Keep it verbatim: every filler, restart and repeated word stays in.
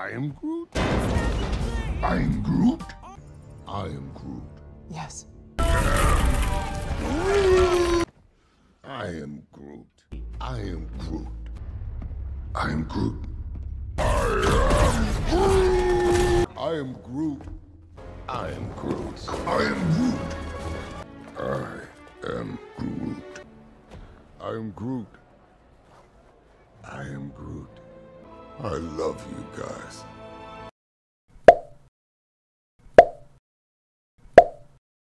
I am Groot. I am Groot. I am Groot. Yes. I am Groot. I am Groot. I am Groot. I am Groot. I am Groot. I am Groot. I am Groot. I am Groot. I am Groot. I love you guys.